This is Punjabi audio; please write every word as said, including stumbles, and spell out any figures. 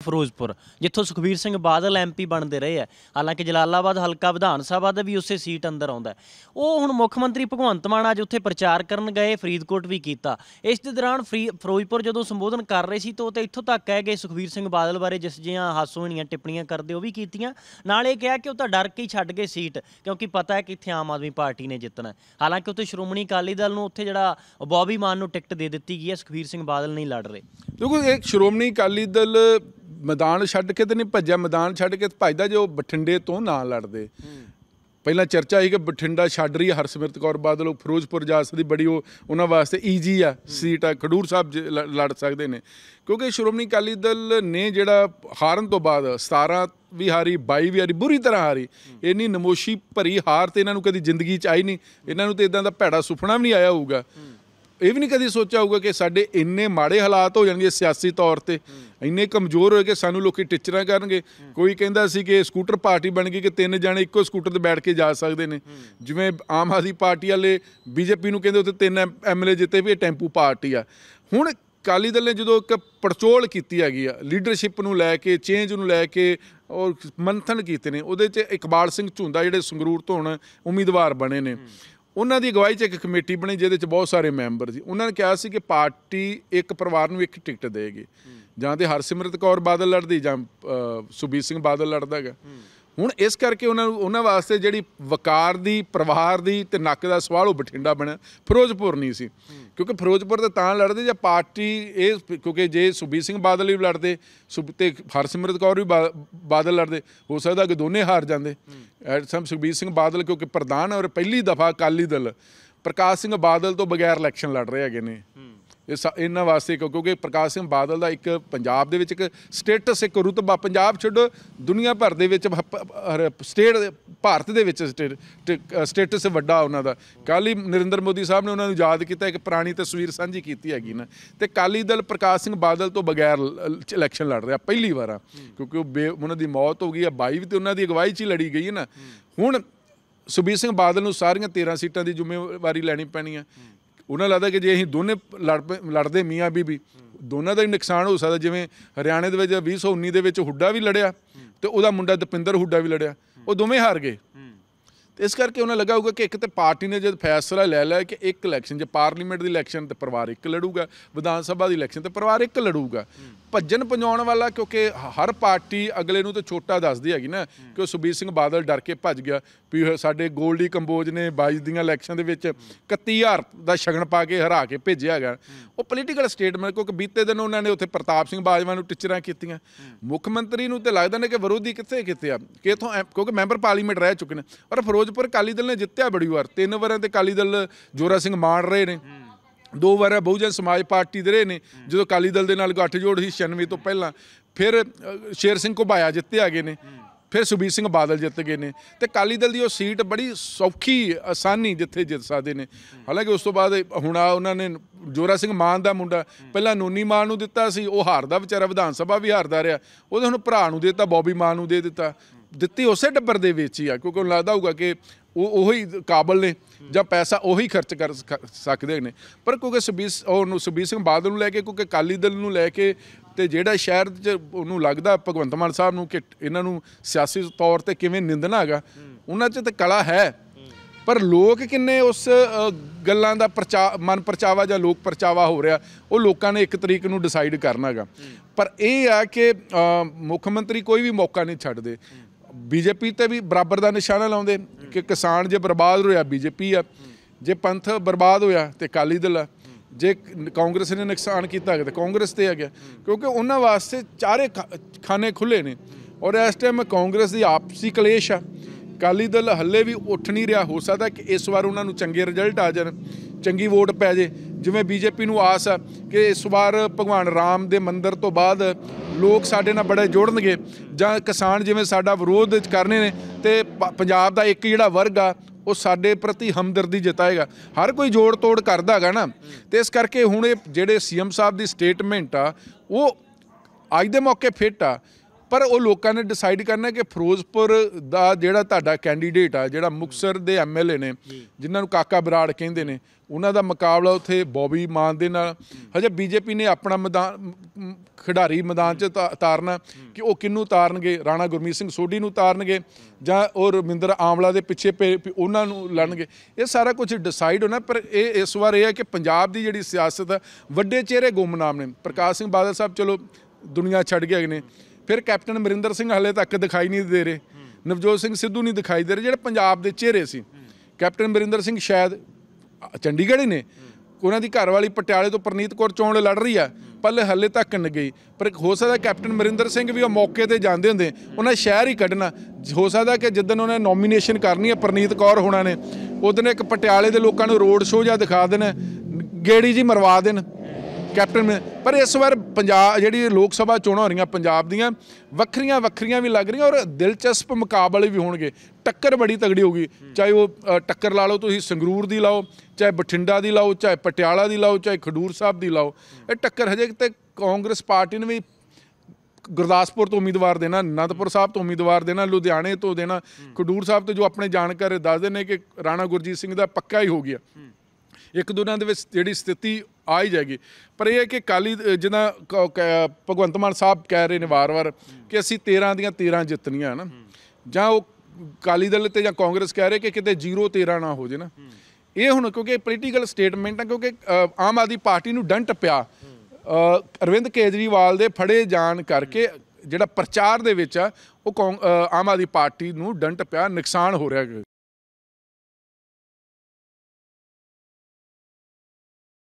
ਫਿਰੋਜ਼ਪੁਰ, ਜਿੱਥੋਂ ਸੁਖਬੀਰ ਸਿੰਘ ਬਾਦਲ ਐਮ ਪੀ ਬਣਦੇ ਰਹੇ ਹੈ। ਹਾਲਾਂਕਿ ਜਲਾਲਾਬਾਦ ਹਲਕਾ ਵਿਧਾਨ ਸਭਾ ਦਾ ਵੀ ਉਸੇ ਸੀਟ ਅੰਦਰ ਆਉਂਦਾ। ਉਹ ਹੁਣ ਮੁੱਖ ਮੰਤਰੀ ਭਗਵੰਤ ਮਾਨ ਅੱਜ ਉੱਥੇ ਪ੍ਰਚਾਰ ਕਰਨ ਗਏ, ਫਰੀਦਕੋਟ ਵੀ ਕੀਤਾ। ਇਸ ਦੇ ਦੌਰਾਨ ਫਰੀ ਫਿਰੋਜ਼ਪੁਰ ਜਦੋਂ ਸੰਬੋਧਨ ਕਰ ਰਹੇ ਸੀ ਤਾਂ ਉਹ ਤਾਂ ਇੱਥੋਂ ਤੱਕ ਕਹਿ ਗਏ ਸੁਖਬੀਰ ਸਿੰਘ ਬਾਦਲ ਬਾਰੇ ਜਿਸ ਜਿਹੀਆਂ ਹਾਸੋਹੀਣੀਆਂ ਟਿੱਪਣੀਆਂ ਕਰਦੇ ਉਹ ਵੀ ਕੀਤੀਆਂ। ਨਾਲ ਇਹ ਕਿਹਾ ਕਿ ਉਹ ਤਾਂ ਡਰ ਕੇ ਹੀ ਛੱਡ ਗਏ ਸੀਟ, ਕਿਉਂਕਿ ਪਤਾ ਹੈ ਕਿ ਇੱਥੇ ਆਮ ਆਦਮੀ ਪਾਰਟੀ ਨੇ ਜਿੱਤਣਾ। ਹਾਲਾਂਕਿ ਉੱਥੇ ਸ਼੍ਰੋਮਣੀ ਅਕਾਲੀ ਦਲ ਨੂੰ ਉੱਥੇ ਜਿਹੜਾ ਬੌਬੀ ਮਾਨ ਨੂੰ ਟਿਕਟ ਦੇ ਦਿੱਤੀ ਗਈ ਹੈ, ਸੁਖਬੀਰ ਸਿੰਘ ਬਾਦਲ ਨਹੀਂ ਲੜ ਰਹੇ। ਦੇਖੋ, ਇਹ ਸ਼੍ਰੋਮਣੀ ਅਕਾਲੀ ਦਲ ਮੈਦਾਨ ਛੱਡ ਕੇ ਤਾਂ ਨਹੀਂ ਭੱਜਿਆ, ਮੈਦਾਨ ਛੱਡ ਕੇ ਭੱਜਦਾ ਜੋ ਬਠਿੰਡੇ ਤੋਂ ਨਾ ਲੜਦੇ। ਪਹਿਲਾਂ ਚਰਚਾ ਸੀ ਕਿ ਬਠਿੰਡਾ ਛੱਡ ਰਹੀ ਹੈ ਹਰਸਿਮਰਤ ਕੌਰ ਬਾਦਲ, ਉਹ ਫਿਰੋਜ਼ਪੁਰ ਜਾ ਸਕਦੀ, ਬੜੀ ਉਹ ਉਹਨਾਂ ਵਾਸਤੇ ਈਜੀ ਆ ਸੀਟ ਆ, ਖਡੂਰ ਸਾਹਿਬ ਲੜ ਸਕਦੇ ਨੇ। ਕਿਉਂਕਿ ਸ਼੍ਰੋਮਣੀ ਅਕਾਲੀ ਦਲ ਨੇ ਜਿਹੜਾ ਹਾਰਨ ਤੋਂ ਬਾਅਦ ਸਤਾਰਾਂ ਵੀ ਹਾਰੀ, ਬਾਈ ਵੀ ਹਾਰੀ, ਬੁਰੀ ਤਰ੍ਹਾਂ ਹਾਰੀ। ਇੰਨੀ ਨਮੋਸ਼ੀ ਭਰੀ ਹਾਰ ਤਾਂ ਇਹਨਾਂ ਨੂੰ ਕਦੀ ਜ਼ਿੰਦਗੀ 'ਚ ਆਈ ਨਹੀਂ। ਇਹਨਾਂ ਨੂੰ ਤਾਂ ਇੱਦਾਂ ਦਾ ਭੈੜਾ ਸੁਪਨਾ ਵੀ ਨਹੀਂ ਆਇਆ ਹੋਊਗਾ। ਇਹ ਵੀ ਨਹੀਂ ਕਦੀ ਸੋਚਿਆ ਹੋਊਗਾ ਕਿ ਸਾਡੇ ਇੰਨੇ ਮਾੜੇ ਹਾਲਾਤ ਹੋ ਜਾਣਗੇ ਸਿਆਸੀ ਤੌਰ 'ਤੇ, ਇੰਨੇ ਕਮਜ਼ੋਰ ਹੋਏ ਕਿ ਸਾਨੂੰ ਲੋਕ ਟਿੱਚਰਾਂ ਕਰਨਗੇ। ਕੋਈ ਕਹਿੰਦਾ ਸੀ ਕਿ ਸਕੂਟਰ ਪਾਰਟੀ ਬਣ ਗਈ ਕਿ ਤਿੰਨ ਜਾਣੇ ਇੱਕੋ ਸਕੂਟਰ 'ਤੇ ਬੈਠ ਕੇ ਜਾ ਸਕਦੇ ਨੇ। ਜਿਵੇਂ ਆਮ ਆਦਮੀ ਪਾਰਟੀ ਵਾਲੇ ਬੀਜੇਪੀ ਨੂੰ ਕਹਿੰਦੇ ਉੱਥੇ ਤਿੰਨ ਐਮ ਐਲ ਏ ਜਿੱਤੇ ਵੀ ਇਹ ਟੈਂਪੂ ਪਾਰਟੀ ਆ। ਹੁਣ ਅਕਾਲੀ ਦਲ ਨੇ ਜਦੋਂ ਇੱਕ ਪੜਚੋਲ ਕੀਤੀ ਹੈਗੀ ਆ ਲੀਡਰਸ਼ਿਪ ਨੂੰ ਲੈ ਕੇ, ਚੇਂਜ ਨੂੰ ਲੈ ਕੇ, ਔਰ ਮੰਥਨ ਕੀਤੇ ਨੇ, ਉਹਦੇ 'ਚ ਇਕਬਾਲ ਸਿੰਘ ਝੁੰਦਾ ਜਿਹੜੇ ਸੰਗਰੂਰ ਤੋਂ ਹੁਣ ਉਮੀਦਵਾਰ ਬਣੇ ਨੇ, ਉਹਨਾਂ ਦੀ ਅਗਵਾਈ 'ਚ ਇੱਕ ਕਮੇਟੀ ਬਣੀ ਜਿਹਦੇ 'ਚ ਬਹੁਤ ਸਾਰੇ ਮੈਂਬਰ ਸੀ। ਉਹਨਾਂ ਨੇ ਕਿਹਾ ਸੀ ਕਿ ਪਾਰਟੀ ਇੱਕ ਪਰਿਵਾਰ ਨੂੰ ਇੱਕ ਟਿਕਟ ਦੇਗੀ, ਜਾਂ ਤਾਂ ਹਰਸਿਮਰਤ ਕੌਰ ਬਾਦਲ ਲੜਦੀ ਜਾਂ ਸੁਖਬੀਰ ਸਿੰਘ ਬਾਦਲ ਲੜਦਾ ਹੈਗਾ। ਹੁਣ ਇਸ ਕਰਕੇ ਉਹਨਾਂ ਨੂੰ ਉਹਨਾਂ ਵਾਸਤੇ ਜਿਹੜੀ ਵਕਾਰ ਦੀ, ਪਰਿਵਾਰ ਦੀ ਅਤੇ ਨੱਕ ਦਾ ਸਵਾਲ ਉਹ ਬਠਿੰਡਾ ਬਣਿਆ, ਫਿਰੋਜ਼ਪੁਰ ਨਹੀਂ ਸੀ। ਕਿਉਂਕਿ ਫਿਰੋਜ਼ਪੁਰ ਤਾਂ ਤਾਂ ਲੜਦੇ ਜਾਂ ਪਾਰਟੀ ਇਹ, ਕਿਉਂਕਿ ਜੇ ਸੁਖਬੀਰ ਸਿੰਘ ਬਾਦਲ ਵੀ ਲੜਦੇ ਸੁਬ ਅਤੇ ਹਰਸਿਮਰਤ ਕੌਰ ਵੀ ਬਾ ਬਾਦਲ ਲੜਦੇ, ਹੋ ਸਕਦਾ ਕਿ ਦੋਨੇ ਹਾਰ ਜਾਂਦੇ। ਐਟ ਸਮ ਸੁਖਬੀਰ ਸਿੰਘ ਬਾਦਲ ਕਿਉਂਕਿ ਪ੍ਰਧਾਨ ਔਰ ਪਹਿਲੀ ਦਫਾ ਅਕਾਲੀ ਦਲ ਪ੍ਰਕਾਸ਼ ਸਿੰਘ ਬਾਦਲ ਤੋਂ ਬਗੈਰ ਇਲੈਕਸ਼ਨ ਲੜ ਰਹੇ ਹੈਗੇ ਨੇ। ਇਹ ਸ ਇਹਨਾਂ ਵਾਸਤੇ ਕਿਉਂਕਿ ਪ੍ਰਕਾਸ਼ ਸਿੰਘ ਬਾਦਲ ਦਾ ਇੱਕ ਪੰਜਾਬ ਦੇ ਵਿੱਚ ਇੱਕ ਸਟੇਟਸ, ਇੱਕ ਰੁਤਬਾ, ਪੰਜਾਬ ਛੱਡੋ ਦੁਨੀਆ ਭਰ ਦੇ ਵਿੱਚ ਸਟੇਟ, ਭਾਰਤ ਦੇ ਵਿੱਚ ਸਟੇਟਸ ਵੱਡਾ ਉਹਨਾਂ ਦਾ। ਕੱਲ੍ਹ ਹੀ ਨਰਿੰਦਰ ਮੋਦੀ ਸਾਹਿਬ ਨੇ ਉਹਨਾਂ ਨੂੰ ਯਾਦ ਕੀਤਾ, ਇੱਕ ਪੁਰਾਣੀ ਤਸਵੀਰ ਸਾਂਝੀ ਕੀਤੀ ਹੈਗੀ ਨਾ। ਅਤੇ ਅਕਾਲੀ ਦਲ ਪ੍ਰਕਾਸ਼ ਸਿੰਘ ਬਾਦਲ ਤੋਂ ਬਗੈਰ ਇਲੈਕਸ਼ਨ ਲੜ ਰਿਹਾ ਪਹਿਲੀ ਵਾਰ ਆ, ਕਿਉਂਕਿ ਉਹ ਬੇ ਉਹਨਾਂ ਦੀ ਮੌਤ ਹੋ ਗਈ ਆ, ਬਾਈ ਵੀ ਤਾਂ ਉਹਨਾਂ ਦੀ ਅਗਵਾਈ 'ਚ ਹੀ ਲੜੀ ਗਈ ਹੈ ਨਾ। ਹੁਣ ਸੁਖਬੀਰ ਸਿੰਘ ਬਾਦਲ ਨੂੰ ਸਾਰੀਆਂ ਤੇਰ੍ਹਾਂ ਸੀਟਾਂ ਦੀ ਜ਼ਿੰਮੇਵਾਰੀ ਲੈਣੀ ਪੈਣੀ ਆ। ਉਹਨਾਂ ਲੱਗਦਾ ਕਿ ਜੇ ਅਸੀਂ ਦੋਨੇ ਲੜ ਲੜਦੇ ਮੀਆਂ ਬੀਬੀ, ਦੋਨਾਂ ਦਾ ਹੀ ਨੁਕਸਾਨ ਹੋ ਸਕਦਾ। ਜਿਵੇਂ ਹਰਿਆਣੇ ਦੇ ਵਿੱਚ ਵੀਹ ਸੌ ਉੱਨੀ ਦੇ ਵਿੱਚ ਹੁੱਡਾ ਵੀ ਲੜਿਆ ਅਤੇ ਉਹਦਾ ਮੁੰਡਾ ਦਪਿੰਦਰ ਹੁੱਡਾ ਵੀ ਲੜਿਆ, ਉਹ ਦੋਵੇਂ ਹਾਰ ਗਏ। ਅਤੇ ਇਸ ਕਰਕੇ ਉਹਨਾਂ ਲੱਗਾ ਹੋਊਗਾ ਕਿ ਇੱਕ ਤਾਂ ਪਾਰਟੀ ਨੇ ਜਦ ਫੈਸਲਾ ਲੈ ਲਿਆ ਕਿ ਇੱਕ ਇਲੈਕਸ਼ਨ, ਜੇ ਪਾਰਲੀਮੈਂਟ ਦੀ ਇਲੈਕਸ਼ਨ ਤਾਂ ਪਰਿਵਾਰ ਇੱਕ ਲੜੂਗਾ, ਵਿਧਾਨ ਸਭਾ ਦੀ ਇਲੈਕਸ਼ਨ ਤਾਂ ਪਰਿਵਾਰ ਇੱਕ ਲੜੂਗਾ। ਭੱਜਣ ਭਜਾਉਣ ਵਾਲਾ, ਕਿਉਂਕਿ ਹਰ ਪਾਰਟੀ ਅਗਲੇ ਨੂੰ ਤਾਂ ਛੋਟਾ ਦੱਸਦੀ ਹੈਗੀ ਨਾ, ਕਿ ਉਹ ਸੁਖਬੀਰ ਸਿੰਘ ਬਾਦਲ ਡਰ ਕੇ ਭੱਜ ਗਿਆ ਵੀ ਸਾਡੇ ਗੋਲਡੀ ਕੰਬੋਜ ਨੇ ਬਾਈ ਦੀਆਂ ਇਲੈਕਸ਼ਨ ਦੇ ਵਿੱਚ ਇਕੱਤੀ ਹਜ਼ਾਰ ਦਾ ਸ਼ਗਨ ਪਾ ਕੇ ਹਰਾ ਕੇ ਭੇਜਿਆ ਹੈਗਾ। ਉਹ ਪੋਲੀਟੀਕਲ ਸਟੇਟਮੈਂਟ, ਕਿਉਂਕਿ ਬੀਤੇ ਦਿਨ ਉਹਨਾਂ ਨੇ ਉੱਥੇ ਪ੍ਰਤਾਪ ਸਿੰਘ ਬਾਜਵਾ ਨੂੰ ਟਿੱਚਰਾਂ ਕੀਤੀਆਂ। ਮੁੱਖ ਮੰਤਰੀ ਨੂੰ ਤਾਂ ਲੱਗਦਾ ਨੇ ਕਿ ਵਿਰੋਧੀ ਕਿੱਥੇ ਕਿੱਥੇ ਆ, ਕਿ ਇੱਥੋਂ ਕਿਉਂਕਿ ਮੈਂਬਰ ਪਾਰਲੀਮੈਂਟ ਰਹਿ ਚੁੱਕੇ ਨੇ। ਔਰ ਫਿਰੋਜ਼ਪੁਰ ਅਕਾਲੀ ਦਲ ਨੇ ਜਿੱਤਿਆ ਬੜੀ ਵਾਰ, ਤਿੰਨ ਵਾਰਾਂ ਤੇ ਅਕਾਲੀ ਦਲ ਜੋਰਾ ਸਿੰਘ ਮਾਨ ਰਹੇ ਨੇ, ਦੋ ਵਾਰ ਬਹੁਜਨ ਸਮਾਜ ਪਾਰਟੀ ਦੇ ਰਹੇ ਨੇ ਜਦੋਂ ਅਕਾਲੀ ਦਲ ਦੇ ਨਾਲ ਗੱਠਜੋੜ ਸੀ ਛਿਆਨਵੇਂ ਤੋਂ ਪਹਿਲਾਂ। ਫਿਰ ਸ਼ੇਰ ਸਿੰਘ ਘੁਬਾਇਆ ਜਿੱਤੇ ਹੈਗੇ ਨੇ, ਫਿਰ ਸੁਖਬੀਰ ਸਿੰਘ ਬਾਦਲ ਜਿੱਤ ਗਏ ਨੇ। ਅਤੇ ਅਕਾਲੀ ਦਲ ਦੀ ਉਹ ਸੀਟ ਬੜੀ ਸੌਖੀ, ਆਸਾਨੀ ਜਿੱਥੇ ਜਿੱਤ ਸਕਦੇ ਨੇ। ਹਾਲਾਂਕਿ ਉਸ ਤੋਂ ਬਾਅਦ ਹੁਣ ਆ ਉਹਨਾਂ ਨੇ ਜੋਰਾ ਸਿੰਘ ਮਾਨ ਦਾ ਮੁੰਡਾ ਪਹਿਲਾਂ ਨੋਨੀ ਮਾਨ ਨੂੰ ਦਿੱਤਾ ਸੀ, ਉਹ ਹਾਰਦਾ ਵਿਚਾਰਾ, ਵਿਧਾਨ ਸਭਾ ਵੀ ਹਾਰਦਾ ਰਿਹਾ। ਉਹਦੇ ਹੁਣ ਭਰਾ ਨੂੰ ਦੇ ਦਿੱਤਾ, ਬੌਬੀ ਮਾਨ ਨੂੰ ਦੇ ਦਿੱਤਾ। ਦਿੱਤੀ ਉਸੇ ਟੱਬਰ ਦੇ ਵਿੱਚ ਹੀ ਆ, ਕਿਉਂਕਿ ਉਹਨੂੰ ਲੱਗਦਾ ਹੋਊਗਾ ਕਿ ਉਹ ਉਹੀ ਕਾਬਲ ਨੇ ਜਾਂ ਪੈਸਾ ਉਹੀ ਖਰਚ ਕਰ ਸਕਦੇ ਨੇ। ਪਰ ਕਿਉਂਕਿ ਸੁਖਬੀਰ ਉਹਨੂੰ ਸੁਖਬੀਰ ਸਿੰਘ ਬਾਦਲ ਨੂੰ ਲੈ ਕੇ, ਕਿਉਂਕਿ ਅਕਾਲੀ ਦਲ ਨੂੰ ਲੈ ਕੇ, ਅਤੇ ਜਿਹੜਾ ਸ਼ਹਿਰ 'ਚ ਉਹਨੂੰ ਲੱਗਦਾ ਭਗਵੰਤ ਮਾਨ ਸਾਹਿਬ ਨੂੰ ਕਿ ਇਹਨਾਂ ਨੂੰ ਸਿਆਸੀ ਤੌਰ 'ਤੇ ਕਿਵੇਂ ਨਿੰਦਣਾ ਹੈਗਾ, ਉਹਨਾਂ 'ਚ ਤਾਂ ਕਲਾ ਹੈ। ਪਰ ਲੋਕ ਕਿੰਨੇ ਉਸ ਗੱਲਾਂ ਦਾ ਪ੍ਰਚਾ ਮਨ ਪਰਚਾਵਾ ਜਾਂ ਲੋਕ ਪਰਚਾਵਾ ਹੋ ਰਿਹਾ, ਉਹ ਲੋਕਾਂ ਨੇ ਇੱਕ ਤਰੀਕ ਨੂੰ ਡਿਸਾਈਡ ਕਰਨਾ ਹੈਗਾ। ਪਰ ਇਹ ਆ ਕਿ ਮੁੱਖ ਮੰਤਰੀ ਕੋਈ ਵੀ ਮੌਕਾ ਨਹੀਂ ਛੱਡਦੇ। ਬੀਜੇਪੀ 'ਤੇ ਵੀ ਬਰਾਬਰ ਦਾ ਨਿਸ਼ਾਨਾ ਲਾਉਂਦੇ ਕਿ ਕਿਸਾਨ ਜੇ ਬਰਬਾਦ ਹੋਇਆ ਬੀਜੇਪੀ ਆ, ਜੇ ਪੰਥ ਬਰਬਾਦ ਹੋਇਆ ਤਾਂ ਅਕਾਲੀ ਦਲ ਆ, ਜੇ ਕਾਂਗਰਸ ਨੇ ਨੁਕਸਾਨ ਕੀਤਾ ਹੈਗਾ ਤਾਂ ਕਾਂਗਰਸ 'ਤੇ ਆ ਗਿਆ। ਕਿਉਂਕਿ ਉਹਨਾਂ ਵਾਸਤੇ ਚਾਰੇ ਖਾਨੇ ਖੁੱਲ੍ਹੇ ਨੇ। ਔਰ ਇਸ ਟਾਈਮ ਕਾਂਗਰਸ ਦੀ ਆਪਸੀ ਕਲੇਸ਼ ਆ, ਅਕਾਲੀ ਦਲ ਹੱਲੇ ਵੀ ਉੱਠ ਨਹੀਂ ਰਿਹਾ। ਹੋ ਸਕਦਾ ਕਿ ਇਸ ਵਾਰ ਉਹਨਾਂ ਨੂੰ ਚੰਗੇ ਰਿਜ਼ਲਟ ਆ ਜਾਣ, ਚੰਗੀ ਵੋਟ ਪੈ ਜੇ। ਜਿਵੇਂ ਬੀਜੇਪੀ ਨੂੰ ਆਸ ਆ ਕਿ ਇਸ ਵਾਰ ਭਗਵਾਨ ਰਾਮ ਦੇ ਮੰਦਿਰ ਤੋਂ ਬਾਅਦ ਲੋਕ ਸਾਡੇ ਨਾਲ ਬੜੇ ਜੁੜਨਗੇ, ਜਾਂ ਕਿਸਾਨ ਜਿਵੇਂ ਸਾਡਾ ਵਿਰੋਧ ਕਰਨੇ ਨੇ ਅਤੇ ਪੰਜਾਬ ਦਾ ਇੱਕ ਜਿਹੜਾ ਵਰਗ ਆ ਉਹ ਸਾਡੇ ਪ੍ਰਤੀ ਹਮਦਰਦੀ ਜਤਾਏਗਾ। ਹਰ ਕੋਈ ਜੋੜ ਤੋੜ ਕਰਦਾ ਹੈਗਾ ਨਾ। ਅਤੇ ਇਸ ਕਰਕੇ ਹੁਣ ਇਹ ਜਿਹੜੇ ਸੀ ਐਮ ਸਾਹਿਬ ਦੀ ਸਟੇਟਮੈਂਟ ਆ ਉਹ ਅੱਜ ਦੇ ਮੌਕੇ ਫਿੱਟ ਆ। ਪਰ ਉਹ ਲੋਕਾਂ ਨੇ ਡਿਸਾਈਡ ਕਰਨਾ ਕਿ ਫਿਰੋਜ਼ਪੁਰ ਦਾ ਜਿਹੜਾ ਤੁਹਾਡਾ ਕੈਂਡੀਡੇਟ ਆ, ਜਿਹੜਾ ਮੁਕਤਸਰ ਦੇ ਐਮ ਐਲ ਏ ਨੇ ਜਿਨ੍ਹਾਂ ਨੂੰ ਕਾਕਾ ਬਰਾੜ ਕਹਿੰਦੇ ਨੇ, ਉਹਨਾਂ ਦਾ ਮੁਕਾਬਲਾ ਉੱਥੇ ਬੋਬੀ ਮਾਨ ਦੇ ਨਾਲ। ਹਜੇ ਬੀਜੇਪੀ ਨੇ ਆਪਣਾ ਮੈਦਾਨ ਖਿਡਾਰੀ ਮੈਦਾਨ 'ਚ ਉਤਾ- ਉਤਾਰਨਾ ਕਿ ਉਹ ਕਿਹਨੂੰ ਉਤਾਰਨਗੇ, ਰਾਣਾ ਗੁਰਮੀਤ ਸਿੰਘ ਸੋਢੀ ਨੂੰ ਉਤਾਰਨਗੇ ਜਾਂ ਉਹ ਰਮਿੰਦਰ ਆਮਲਾ ਦੇ ਪਿੱਛੇ ਪੇ ਉਹਨਾਂ ਨੂੰ ਲੜਨਗੇ। ਇਹ ਸਾਰਾ ਕੁਝ ਡਿਸਾਈਡ ਹੋਣਾ। ਪਰ ਇਹ ਇਸ ਵਾਰ ਇਹ ਹੈ ਕਿ ਪੰਜਾਬ ਦੀ ਜਿਹੜੀ ਸਿਆਸਤ ਆ, ਵੱਡੇ ਚਿਹਰੇ ਗੁੰਮਨਾਮ ਨੇ। ਪ੍ਰਕਾਸ਼ ਸਿੰਘ ਬਾਦਲ ਸਾਹਿਬ ਚਲੋ ਦੁਨੀਆ ਛੱਡ ਗਏ ਨੇ, ਫਿਰ ਕੈਪਟਨ ਅਮਰਿੰਦਰ ਸਿੰਘ ਹਾਲੇ ਤੱਕ ਦਿਖਾਈ ਨਹੀਂ ਦੇ ਰਹੇ, ਨਵਜੋਤ ਸਿੰਘ ਸਿੱਧੂ ਨਹੀਂ ਦਿਖਾਈ ਦੇ ਰਹੇ, ਜਿਹੜੇ ਪੰਜਾਬ ਦੇ ਚਿਹਰੇ ਸੀ। ਕੈਪਟਨ ਅਮਰਿੰਦਰ ਸਿੰਘ ਸ਼ਾਇਦ ਚੰਡੀਗੜ੍ਹ ਹੀ ਨੇ, ਉਹਨਾਂ ਦੀ ਘਰਵਾਲੀ ਪਟਿਆਲੇ ਤੋਂ ਪ੍ਰਨੀਤ ਕੌਰ ਚੋਣ ਲੜ ਰਹੀ ਆ, ਪਰ ਹੱਲੇ ਤੱਕ ਨਹੀਂ ਗਈ। ਪਰ ਹੋ ਸਕਦਾ ਕੈਪਟਨ ਅਮਰਿੰਦਰ ਸਿੰਘ ਵੀ ਉਹ ਮੌਕੇ ਤੇ ਜਾਂਦੇ ਹੁੰਦੇ, ਉਹਨਾਂ ਸ਼ਹਿਰ ਹੀ ਕੱਢਣਾ। ਹੋ ਸਕਦਾ ਕਿ ਜਿੱਦਣ ਉਹਨੇ ਨੋਮੀਨੇਸ਼ਨ ਕਰਨੀ ਹੈ ਪ੍ਰਨੀਤ ਕੌਰ ਹੋਣਾ ਨੇ, ਉਦੋਂ ਇੱਕ ਪਟਿਆਲੇ ਦੇ ਲੋਕਾਂ ਨੂੰ ਰੋਡ ਸ਼ੋਅ ਜਾਂ ਦਿਖਾ ਦੇਣ, ਗੇੜੀ ਜੀ ਮਰਵਾ ਦੇਣ ਕੈਪਟਨ। ਪਰ ਇਸ ਵਾਰ ਪੰਜਾਬ ਜਿਹੜੀ ਲੋਕ ਸਭਾ ਚੋਣਾਂ ਹੋ ਰਹੀਆਂ ਪੰਜਾਬ ਦੀਆਂ, ਵੱਖਰੀਆਂ ਵੱਖਰੀਆਂ ਵੀ ਲੱਗ ਰਹੀਆਂ ਔਰ ਦਿਲਚਸਪ ਮੁਕਾਬਲੇ ਵੀ ਹੋਣਗੇ। ਟੱਕਰ ਬੜੀ ਤਗੜੀ ਹੋਊਗੀ, ਚਾਹੇ ਉਹ ਟੱਕਰ ਲਾ ਲਓ ਤੁਸੀਂ ਸੰਗਰੂਰ ਦੀ ਲਾਓ, ਚਾਹੇ ਬਠਿੰਡਾ ਦੀ ਲਾਓ, ਚਾਹੇ ਪਟਿਆਲਾ ਦੀ ਲਾਓ, ਚਾਹੇ ਖਡੂਰ ਸਾਹਿਬ ਦੀ ਲਾਓ। ਇਹ ਟੱਕਰ ਹਜੇ ਤੇ ਕਾਂਗਰਸ ਪਾਰਟੀ ਨੇ ਵੀ ਗੁਰਦਾਸਪੁਰ ਤੋਂ ਉਮੀਦਵਾਰ ਦੇਣਾ, ਅਨੰਦਪੁਰ ਸਾਹਿਬ ਤੋਂ ਉਮੀਦਵਾਰ ਦੇਣਾ, ਲੁਧਿਆਣੇ ਤੋਂ ਦੇਣਾ, ਖਡੂਰ ਸਾਹਿਬ ਤੋਂ ਜੋ ਆਪਣੇ ਜਾਣਕਾਰ ਦੱਸਦੇ ਨੇ ਕਿ ਰਾਣਾ ਗੁਰਜੀਤ ਸਿੰਘ ਦਾ ਪੱਕਾ ਹੀ ਹੋ ਗਿਆ। ਇੱਕ ਦੋਨਾਂ ਦੇ ਵਿੱਚ ਜਿਹੜੀ ਸਥਿਤੀ ਆ ਹੀ ਜਾਏਗੀ। ਪਰ ਇਹ ਹੈ ਕਿ ਅਕਾਲੀ ਜਿੱਦਾਂ ਭਗਵੰਤ ਮਾਨ ਸਾਹਿਬ ਕਹਿ ਰਹੇ ਨੇ ਵਾਰ-ਵਾਰ ਕਿ ਅਸੀਂ ਤੇਰਾਂ ਦੀਆਂ ਤੇਰਾਂ ਜਿੱਤਣੀਆਂ ਨਾ, ਜਾਂ ਉਹ ਅਕਾਲੀ ਦਲ ਤੇ ਜਾਂ ਕਾਂਗਰਸ ਕਹਿ ਰਹੇ ਕਿ ਕਿਤੇ ਜ਼ੀਰੋ ਤੇਰਾਂ ਨਾ ਹੋ ਜੇ ਨਾ। ਇਹ ਹੁਣ ਕਿਉਂਕਿ ਪੋਲੀਟੀਕਲ ਸਟੇਟਮੈਂਟ ਹੈ, ਕਿਉਂਕਿ ਆਮ ਆਦਮੀ ਪਾਰਟੀ ਨੂੰ ਡੰਟ ਪਿਆ ਅਰਵਿੰਦ ਕੇਜਰੀਵਾਲ ਦੇ ਫੜੇ ਜਾਣ ਕਰਕੇ। ਜਿਹੜਾ ਪ੍ਰਚਾਰ ਦੇ ਵਿੱਚ ਆ ਉਹ ਆਮ ਆਦਮੀ ਪਾਰਟੀ ਨੂੰ ਡੰਟ ਪਿਆ, ਨੁਕਸਾਨ ਹੋ ਰਿਹਾ।